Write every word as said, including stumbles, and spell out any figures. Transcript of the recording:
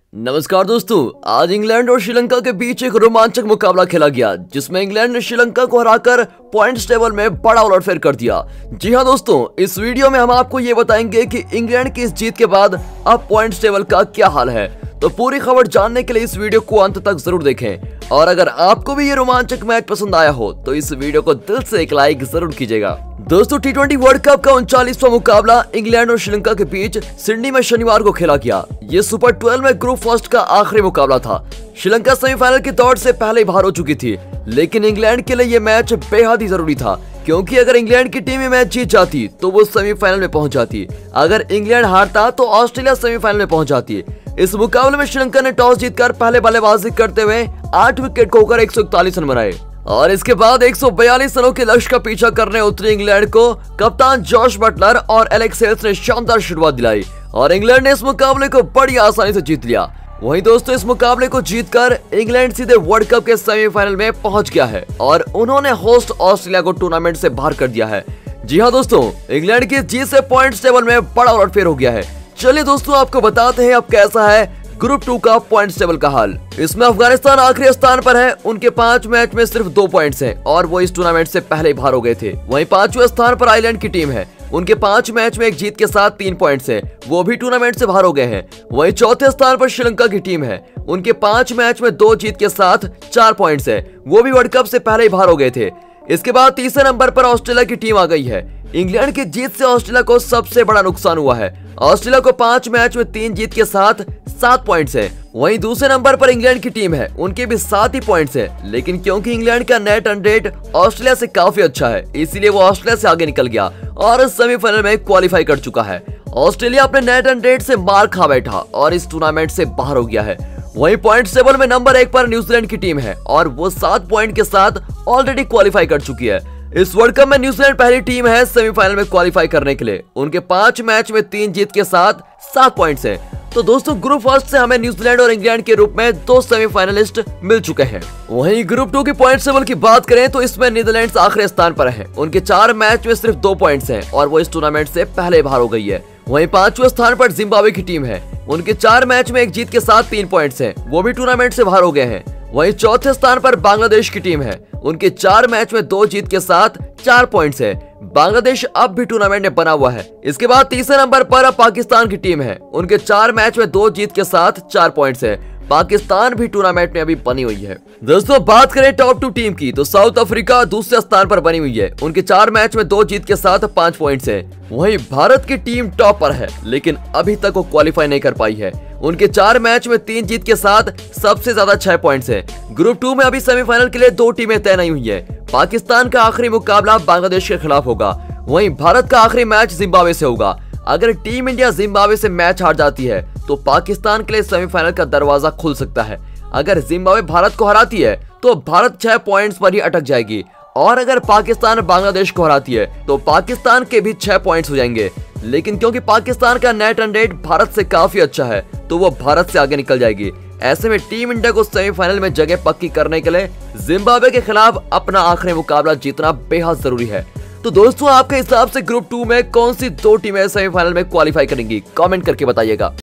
नमस्कार दोस्तों, आज इंग्लैंड और श्रीलंका के बीच एक रोमांचक मुकाबला खेला गया जिसमें इंग्लैंड ने श्रीलंका को हराकर पॉइंट्स टेबल में बड़ा उलटफेर कर दिया। जी हां दोस्तों, इस वीडियो में हम आपको ये बताएंगे कि इंग्लैंड की इस जीत के बाद अब पॉइंट्स टेबल का क्या हाल है। तो पूरी खबर जानने के लिए इस वीडियो को अंत तक जरूर देखें और अगर आपको भी ये रोमांचक मैच पसंद आया हो तो इस वीडियो को दिल से एक लाइक जरूर कीजिएगा। दोस्तों, टी ट्वेंटी वर्ल्ड कप का उनचालीसवां मुकाबला इंग्लैंड और श्रीलंका के बीच सिडनी में शनिवार को खेला गया। ये सुपर ट्वेल्व में ग्रुप फर्स्ट का आखिरी मुकाबला था। श्रीलंका सेमीफाइनल की दौड़ से पहले ही बाहर हो चुकी थी, लेकिन इंग्लैंड के लिए ये मैच बेहद ही जरूरी था क्योंकि अगर इंग्लैंड की टीम ये मैच जीत जाती तो वो सेमीफाइनल में पहुंच जाती। अगर इंग्लैंड हारता तो ऑस्ट्रेलिया सेमीफाइनल में पहुंच जाती। इस मुकाबले में श्रीलंका ने टॉस जीतकर पहले बल्लेबाजी करते हुए आठ विकेट खोकर एक सौ इकतालीस रन बनाए और इसके बाद एक सौ बयालीस रनों के लक्ष्य का पीछा करने उतरी इंग्लैंड को कप्तान जॉश बटलर और एलेक्स हेल्स ने शानदार शुरुआत दिलाई और इंग्लैंड ने इस मुकाबले को बड़ी आसानी से जीत लिया। वहीं दोस्तों, इस मुकाबले को जीतकर इंग्लैंड सीधे वर्ल्ड कप के सेमीफाइनल में पहुंच गया है और उन्होंने होस्ट ऑस्ट्रेलिया को टूर्नामेंट से बाहर कर दिया है। जी हां दोस्तों, इंग्लैंड की जीत से पॉइंट्स टेबल में बड़ा उलटफेर हो गया है। चलिए दोस्तों, आपको बताते हैं अब कैसा है ग्रुप टू का पॉइंट्स टेबल का हाल। इसमें अफगानिस्तान आखिरी स्थान पर है, उनके पांच मैच में सिर्फ दो पॉइंट्स हैं और वो इस टूर्नामेंट से पहले ही बाहर हो गए थे। वहीं पांचवें स्थान पर आयरलैंड की टीम है, उनके पांच मैच में एक जीत के साथ तीन पॉइंट्स हैं, वो भी टूर्नामेंट से बाहर हो गए हैं। वहीं चौथे स्थान पर श्रीलंका की टीम है, उनके पांच मैच में दो जीत के साथ चार पॉइंट्स हैं, वो भी वर्ल्ड कप से पहले ही बाहर हो गए थे। इसके बाद तीसरे नंबर पर ऑस्ट्रेलिया की टीम आ गई है। इंग्लैंड की जीत से ऑस्ट्रेलिया को सबसे बड़ा नुकसान हुआ है। ऑस्ट्रेलिया को पांच मैच में तीन जीत के साथ सात पॉइंट्स हैं। वहीं दूसरे नंबर पर इंग्लैंड की टीम है, उनके भी सात ही पॉइंट्स हैं, लेकिन क्योंकि इंग्लैंड का नेट रन रेट ऑस्ट्रेलिया से काफी अच्छा है, इसीलिए वो ऑस्ट्रेलिया से आगे निकल गया और सेमीफाइनल में क्वालिफाई कर चुका है। ऑस्ट्रेलिया अपने नेट रन रेट से मार खा बैठा और इस टूर्नामेंट से बाहर हो गया है। वहीं पॉइंट्स टेबल में नंबर एक पर न्यूजीलैंड की टीम है और वो सात पॉइंट के साथ ऑलरेडी क्वालिफाई कर चुकी है। इस वर्ल्ड कप में न्यूजीलैंड पहली टीम है सेमीफाइनल में क्वालिफाई करने के लिए। उनके पांच मैच में तीन जीत के साथ सात पॉइंट्स हैं। तो दोस्तों, ग्रुप फर्स्ट से हमें न्यूजीलैंड और इंग्लैंड के रूप में दो सेमीफाइनलिस्ट मिल चुके हैं। वहीं ग्रुप टू की पॉइंट टेबल की बात करें तो इसमें नीदरलैंड्स आखिरी स्थान पर है, उनके चार मैच में सिर्फ दो पॉइंट्स हैं और वो इस टूर्नामेंट से पहले बाहर हो गई है। वहीं पांचवें स्थान पर जिम्बाब्वे की टीम है, उनके चार मैच में एक जीत के साथ तीन पॉइंट्स हैं, वो भी टूर्नामेंट से बाहर हो गए हैं। वहीं चौथे स्थान पर बांग्लादेश की टीम है, उनके चार मैच में दो जीत के साथ चार पॉइंट्स है। बांग्लादेश अब भी टूर्नामेंट में बना हुआ है। इसके बाद तीसरे नंबर पर पाकिस्तान की टीम है, उनके चार मैच में दो जीत के साथ चार पॉइंट्स है। पाकिस्तान भी टूर्नामेंट में अभी बनी हुई है। दोस्तों, बात करें टॉप टू टीम की तो साउथ अफ्रीका दूसरे स्थान पर बनी हुई है, उनके चार मैच में दो जीत के साथ पांच पॉइंट्स हैं। वहीं भारत की टीम टॉप पर है, लेकिन अभी तक वो क्वालिफाई नहीं कर पाई है। उनके चार मैच में तीन जीत के साथ सबसे ज्यादा छह पॉइंट्स हैं। ग्रुप टू में अभी सेमीफाइनल के लिए दो टीमें तय नहीं हुई है। पाकिस्तान का आखिरी मुकाबला बांग्लादेश के खिलाफ होगा, वहीं भारत का आखिरी मैच जिम्बाब्वे से होगा। अगर टीम इंडिया जिम्बाब्वे से मैच हार जाती है तो पाकिस्तान के लिए सेमीफाइनल का दरवाजा खुल सकता है। अगर जिम्बाब्वे भारत को हराती है तो भारत छह पॉइंट्स पर ही अटक जाएगी और अगर पाकिस्तान बांग्लादेश को हराती है तो पाकिस्तान के भी छह पॉइंट्स हो जाएंगे। लेकिन क्योंकि पाकिस्तान का नेट रन रेट भारत से काफी अच्छा है तो वो भारत से आगे निकल जाएगी। ऐसे में टीम इंडिया को सेमीफाइनल में जगह पक्की करने के लिए जिम्बाब्वे के खिलाफ अपना आखिरी मुकाबला जीतना बेहद जरूरी है। तो दोस्तों, आपके हिसाब से ग्रुप टू में कौन सी दो टीमें सेमीफाइनल में क्वालिफाई करेंगी, कमेंट करके बताइएगा।